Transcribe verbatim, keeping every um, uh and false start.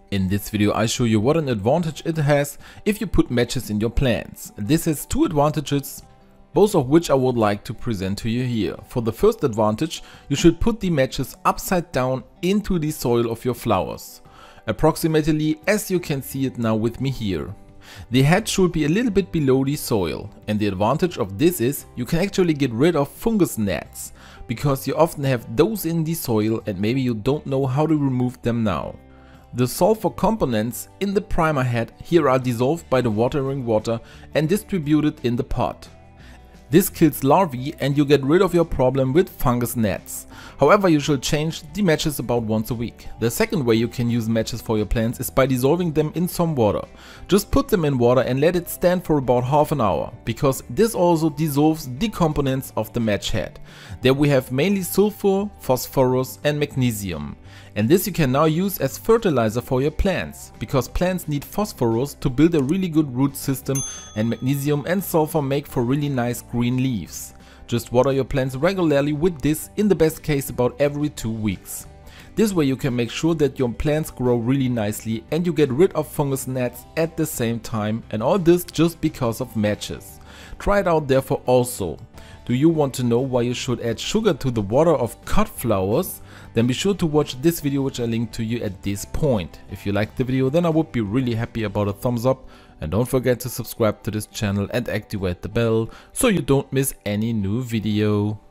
In this video I show you what an advantage it has if you put matches in your plants. This has two advantages, both of which I would like to present to you here. For the first advantage, you should put the matches upside down into the soil of your flowers, approximately as you can see it now with me here. The head should be a little bit below the soil, and the advantage of this is you can actually get rid of fungus gnats, because you often have those in the soil and maybe you don't know how to remove them now. The sulfur components in the primer head here are dissolved by the watering water and distributed in the pot. This kills larvae and you get rid of your problem with fungus gnats. However, you should change the matches about once a week. The second way you can use matches for your plants is by dissolving them in some water. Just put them in water and let it stand for about half an hour, because this also dissolves the components of the match head. There we have mainly sulfur, phosphorus and magnesium. And this you can now use as fertilizer for your plants, because plants need phosphorus to build a really good root system, and magnesium and sulfur make for really nice green leaves. Just water your plants regularly with this, in the best case about every two weeks. This way you can make sure that your plants grow really nicely and you get rid of fungus gnats at the same time, and all this just because of matches. Try it out therefore also. Do you want to know why you should add sugar to the water of cut flowers? Then be sure to watch this video, which I linked to you at this point. If you liked the video, then I would be really happy about a thumbs up, and don't forget to subscribe to this channel and activate the bell so you don't miss any new video.